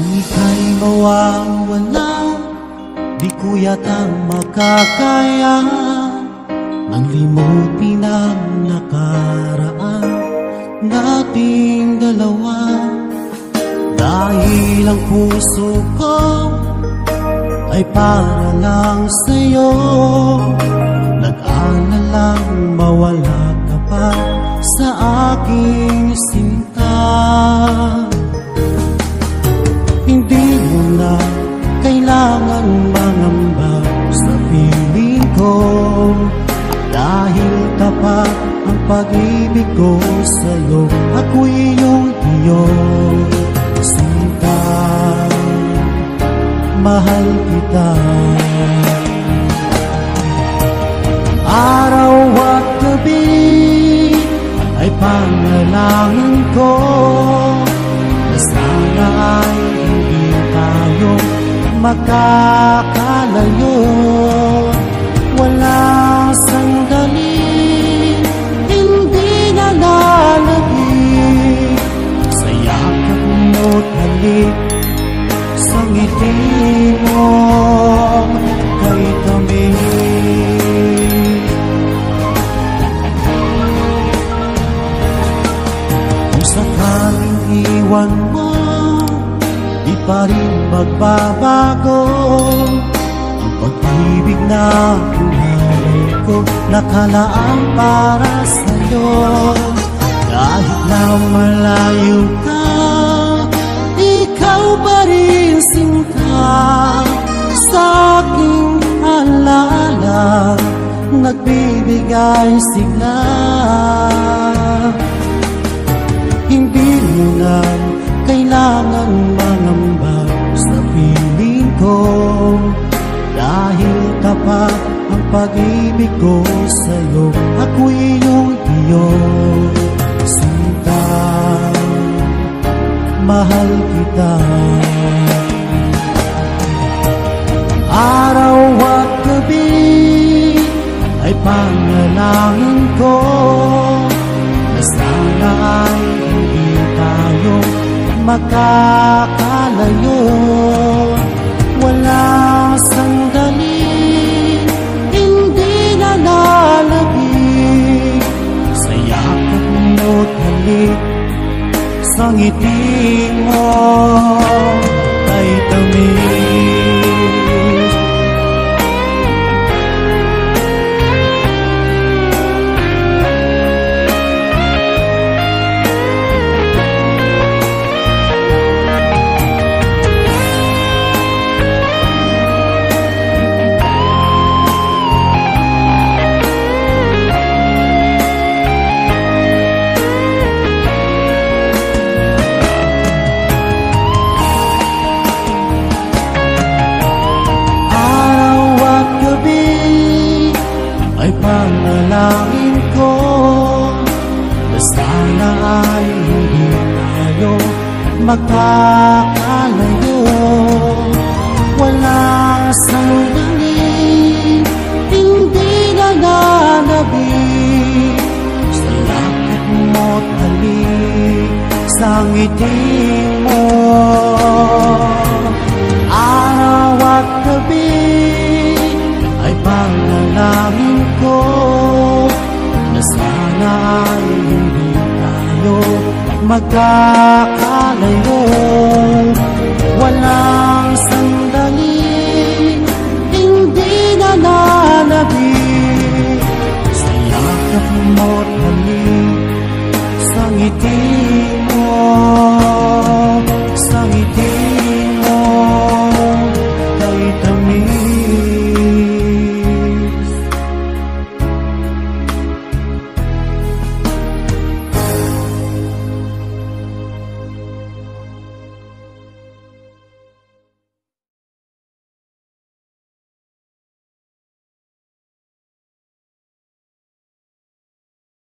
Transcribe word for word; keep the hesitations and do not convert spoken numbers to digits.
ika'y mawawala, di ko yata makakaya nang limutin ang nakaraan nating dalawa. Dahil ang puso ko ay para lang sa'yo, nag-aalalang mawala ka pa sa aking sinta. Hindi mo na kailangan mangamba sa piling ko, dahil tapat ang pag-ibig ko sa'yo. Ako'y iyong iyong sinta, mahal kita. Araw at gabi ay panalangin ko na sana ay hindi tayo makakalayo. Walang sandali hindi nalalagay sa yakap mo't halik, sa ngiti mo kay kami. Kung sakaling iwan mo, di pa rin magbabago ang pag-ibig na pinanay ko, nakalaan para sa'yo. Kahit na malayo ka, ikaw pa rin sinta sa aking alaala, nagbibigay sigla. Hindi mo na kailangan mangamba sa piling ko, dahil tapat ang pag-ibig ko sa'yo. Ako'y iyong iyong sinta, mahal kita. Araw at gabi ay panalangin ko na sana ay hindi tayo makakalayo. Walang sandali hindi nalalagay sa yakap mo't halik, sa ngiti mo kay tamis. Ay panalangin ko na sana ay hindi tayo magkakalayo. Walang sandali hindi nananabik sa yakap mo't halik, sa ngiti mo. Araw at gabi ay panalangin ko na sana ay hindi tayo magkakalayo. Walang sandali hindi nananabik sa yakap mo't